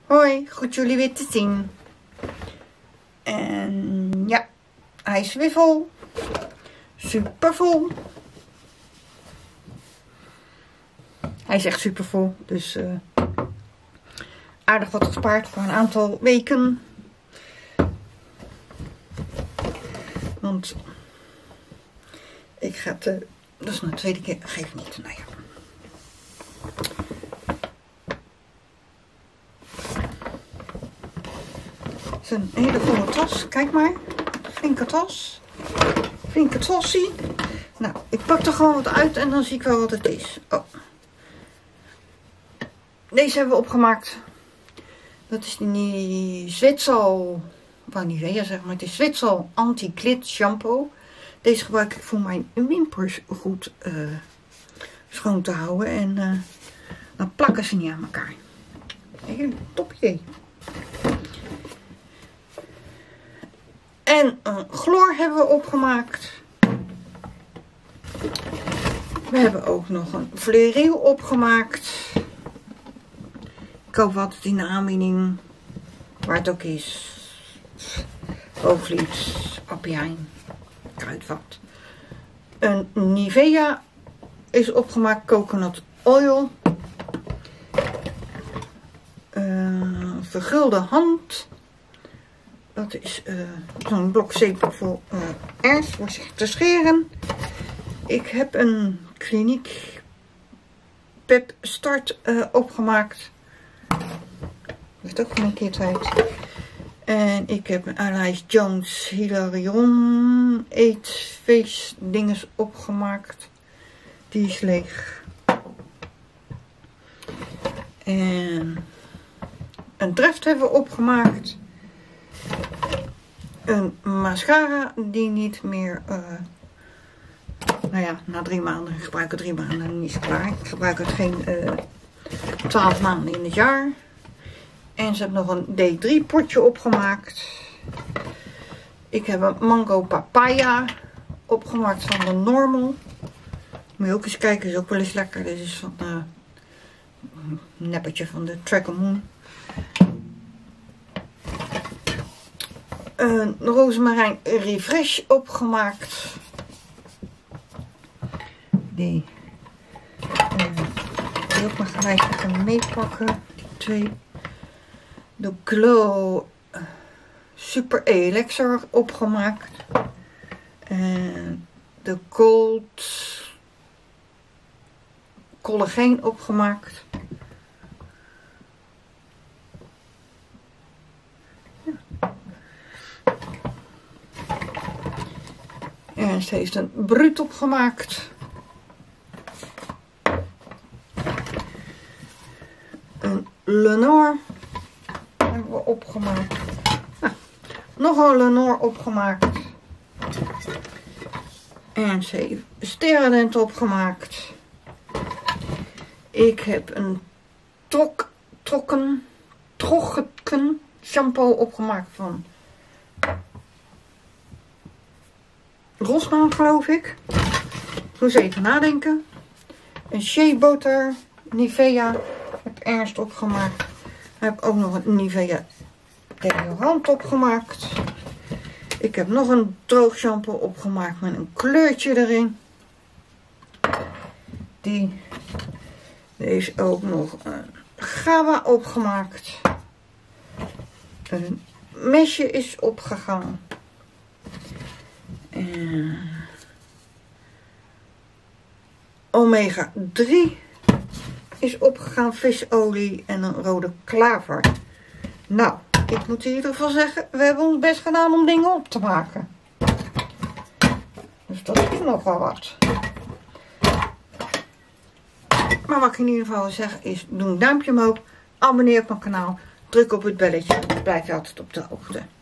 Hoi, goed jullie weer te zien. En ja, hij is weer vol. Super vol. Hij is echt super vol. Dus aardig wat gespaard voor een aantal weken. Want ik ga het, dat is een tweede keer, geef niet, nou ja. Het is een hele volle tas, kijk maar. Flinke tas. Flinke tassie. Nou, ik pak er gewoon wat uit en dan zie ik wel wat het is. Oh. Deze hebben we opgemaakt. Dat is die Zwitsal, van Nivea zeg maar. Het is Zwitsal Anti-Glit Shampoo. Deze gebruik ik voor mijn wimpers goed schoon te houden. En dan plakken ze niet aan elkaar. Een top idee. En een chloor hebben we opgemaakt. We hebben ook nog een fleuriel opgemaakt. Ik koop altijd in de aanbieding, waar het ook is. Hoogvliet, Appiijn, Kruidvat. Een Nivea is opgemaakt, coconut oil. Vergulde hand. Dat is zo'n blok zeep voor ernst, voor zich te scheren. Ik heb een Kliniek Pep Start opgemaakt. Dat is ook van een keer tijd. En ik heb een Alice Jones Hilarion Eetfeest dinges opgemaakt. Die is leeg. En een Dreft hebben we opgemaakt. Een mascara die niet meer, nou ja, na 3 maanden, ik gebruik het 3 maanden en niet is klaar. Ik gebruik het geen 12 maanden in het jaar. En ze hebben nog een D3 potje opgemaakt. Ik heb een Mango Papaya opgemaakt van de Normal. Moet je ook eens kijken, is ook wel eens lekker. Dit is van een neppertje van de Tracker Moon. Een rozemarijn refresh opgemaakt. Die ook maar gelijk even meepakken. Die 2. De Glow Super Elixir opgemaakt. En de Gold Collageen opgemaakt. En ze heeft een Brut opgemaakt. Een Lenore hebben we opgemaakt. Nou, nog een Lenore opgemaakt. En ze heeft Steradent opgemaakt. Ik heb een Trokken shampoo opgemaakt van Rossmann, geloof ik. Ik moet eens even nadenken. Een Shea Butter Nivea heb ik ernst opgemaakt. Ik heb ook nog een Nivea deodorant opgemaakt. Ik heb nog een droog shampoo opgemaakt met een kleurtje erin. Die is ook nog een Gawa opgemaakt. Een mesje is opgegaan. Omega 3 is opgegaan, visolie en een rode klaver. Nou, ik moet in ieder geval zeggen, we hebben ons best gedaan om dingen op te maken. Dus dat is nogal wat. Maar wat ik in ieder geval wil zeggen is, doe een duimpje omhoog, abonneer op mijn kanaal, druk op het belletje, dan blijf je altijd op de hoogte.